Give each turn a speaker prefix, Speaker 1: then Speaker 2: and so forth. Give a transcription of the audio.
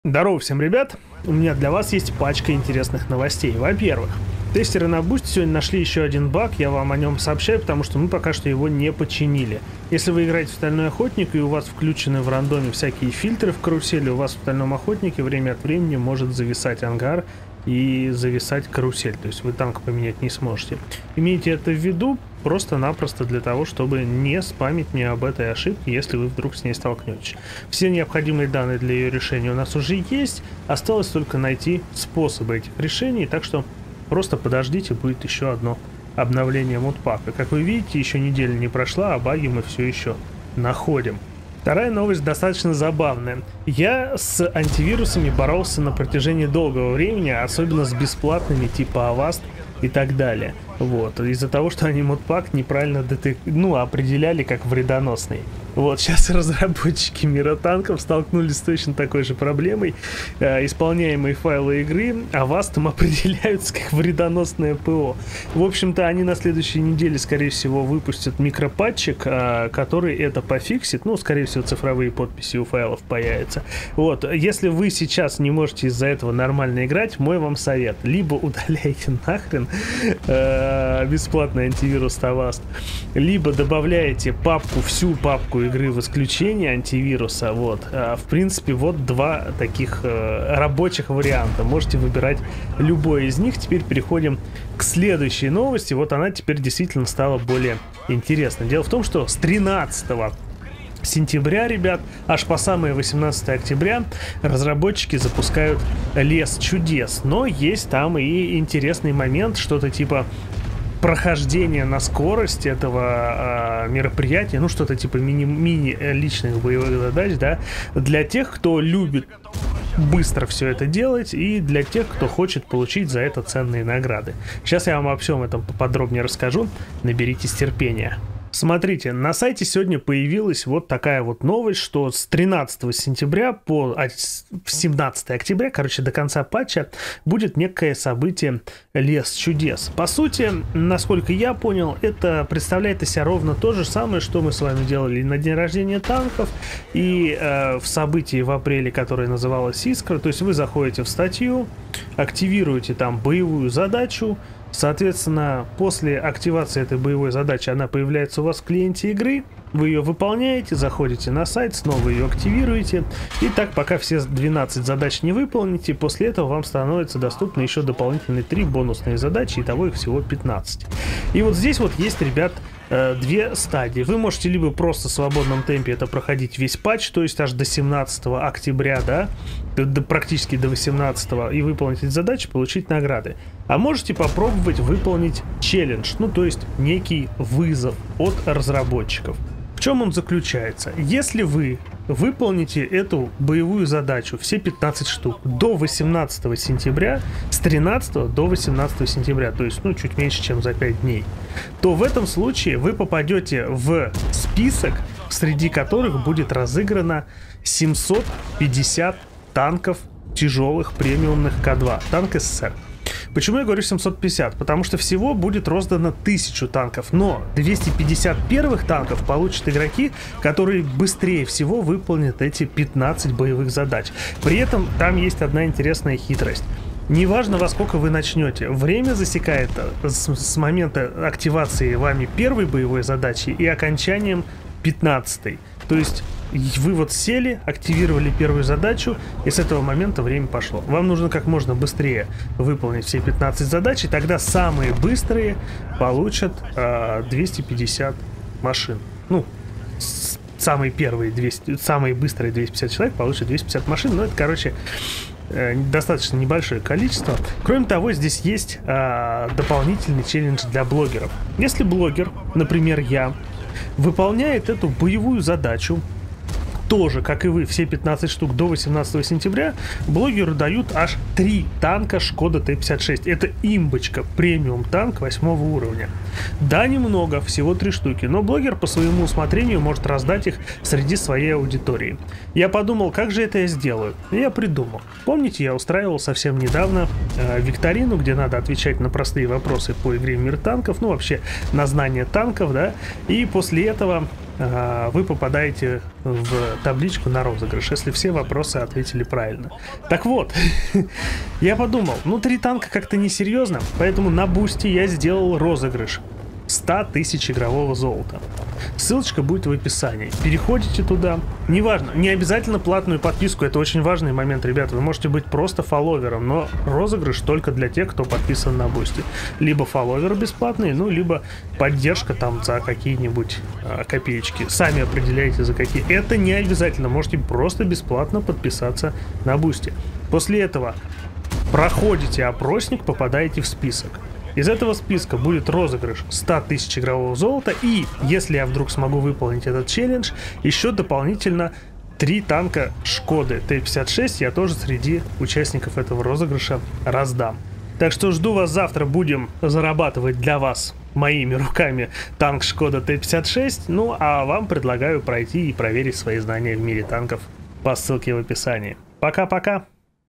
Speaker 1: Здорово всем, ребят! У меня для вас есть пачка интересных новостей. Во-первых, тестеры на Boosty сегодня нашли еще один баг, я вам о нем сообщаю, потому что мы пока что его не починили. Если вы играете в Стальной Охотник и у вас включены в рандоме всякие фильтры в карусели, у вас в Стальном Охотнике время от времени может зависать ангар и зависать карусель, то есть вы танк поменять не сможете. Имейте это в виду просто-напросто для того, чтобы не спамить мне об этой ошибке, если вы вдруг с ней столкнетесь. Все необходимые данные для ее решения у нас уже есть, осталось только найти способы этих решений, так что просто подождите, будет еще одно обновление модпака. Как вы видите, еще неделя не прошла, а баги мы все еще находим. Вторая новость достаточно забавная. Я с антивирусами боролся на протяжении долгого времени, особенно с бесплатными типа Avast и так далее. Вот, из-за того, что они модпак неправильно определяли как вредоносный. Вот, сейчас разработчики Мира Танков столкнулись с точно такой же проблемой. Исполняемые файлы игры Avast определяются как вредоносное ПО. В общем-то, они на следующей неделе, скорее всего, выпустят микропатчик, который это пофиксит. Ну, скорее всего, цифровые подписи у файлов появятся. Вот, если вы сейчас не можете из-за этого нормально играть, мой вам совет. Либо удаляйте нахрен бесплатный антивирус Avast, либо добавляете всю папку игры в исключение антивируса. Вот. В принципе, вот два таких рабочих варианта. Можете выбирать любой из них. Теперь переходим к следующей новости. Вот она теперь действительно стала более интересной. Дело в том, что с 13 сентября, ребят, аж по самое 18 октября разработчики запускают Лес чудес. Но есть там и интересный момент, что-то типа прохождение на скорость этого мероприятия, ну что-то типа мини личных боевых задач, да, для тех, кто любит быстро все это делать, и для тех, кто хочет получить за это ценные награды. Сейчас я вам обо всем этом поподробнее расскажу, наберитесь терпения. Смотрите, на сайте сегодня появилась вот такая вот новость, что с 13 сентября по 17 октября, короче, до конца патча, будет некое событие Лес чудес. По сути, насколько я понял, это представляет из себя ровно то же самое, что мы с вами делали на день рождения танков и в событии в апреле, которое называлось Искра. То есть вы заходите в статью, активируете там боевую задачу. Соответственно, после активации этой боевой задачи она появляется у вас в клиенте игры, вы ее выполняете, заходите на сайт, снова ее активируете, и так пока все 12 задач не выполните, после этого вам становится доступны еще дополнительные 3 бонусные задачи, итого их всего 15. И вот здесь вот есть, ребят, две стадии. Вы можете либо просто в свободном темпе это проходить весь патч, то есть аж до 17 октября, да, практически до 18, и выполнить эти задачи, получить награды. А можете попробовать выполнить челлендж, ну то есть некий вызов от разработчиков. В чем он заключается? Если вы выполните эту боевую задачу, все 15 штук, до 18 сентября, с 13 до 18 сентября, то есть, ну, чуть меньше, чем за 5 дней, то в этом случае вы попадете в список, среди которых будет разыграно 750 танков тяжелых премиумных К2, танк СССР. Почему я говорю 750? Потому что всего будет роздано 1000 танков, но 250 первых танков получат игроки, которые быстрее всего выполнят эти 15 боевых задач. При этом там есть одна интересная хитрость. Неважно, во сколько вы начнете, время засекает с момента активации вами первой боевой задачи и окончанием 15-й. То есть вы вот сели, активировали первую задачу, и с этого момента время пошло. Вам нужно как можно быстрее выполнить все 15 задач, и тогда самые быстрые получат 250 машин. Ну, самые быстрые 250 человек получат 250 машин, но это, короче, достаточно небольшое количество. Кроме того, здесь есть дополнительный челлендж для блогеров. Если блогер, например, я, выполняет эту боевую задачу, тоже, как и вы, все 15 штук до 18 сентября, блогеру дают аж 3 танка Шкода Т-56. Это имбочка, премиум танк 8 уровня. Да, немного, всего 3 штуки, но блогер по своему усмотрению может раздать их среди своей аудитории. Я подумал, как же это я сделаю? И я придумал. Помните, я устраивал совсем недавно викторину, где надо отвечать на простые вопросы по игре в Мир танков, ну вообще на знание танков, да, и после этого вы попадаете в табличку на розыгрыш, если все вопросы ответили правильно. Так вот, я подумал, ну 3 танка как-то несерьезно, поэтому на бусте я сделал розыгрыш 100 тысяч игрового золота. Ссылочка будет в описании. Переходите туда. Неважно, не обязательно платную подписку, это очень важный момент, ребята. Вы можете быть просто фолловером, но розыгрыш только для тех, кто подписан на бусте. Либо фолловеры бесплатные, ну, либо поддержка там за какие-нибудь копеечки. Сами определяйте за какие. Это не обязательно, можете просто бесплатно подписаться на бусте. После этого проходите опросник, попадаете в список. Из этого списка будет розыгрыш 100 тысяч игрового золота, и если я вдруг смогу выполнить этот челлендж, еще дополнительно 3 танка Шкоды Т-56 я тоже среди участников этого розыгрыша раздам. Так что жду вас завтра, будем зарабатывать для вас моими руками танк Шкода Т-56, ну а вам предлагаю пройти и проверить свои знания в мире танков по ссылке в описании. Пока-пока!